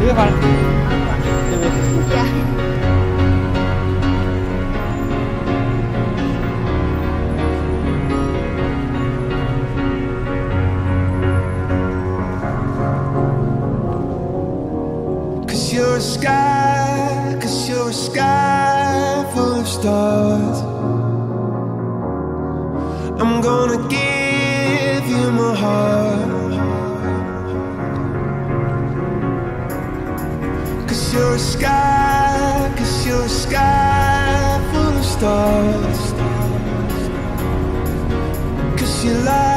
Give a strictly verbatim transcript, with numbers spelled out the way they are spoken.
cái phần. Dạ. Cause you're a sky, cause you're a sky full of stars. I'm gonna give you my heart. Cause you're a sky, cause you're a sky full of stars. Cause you lie.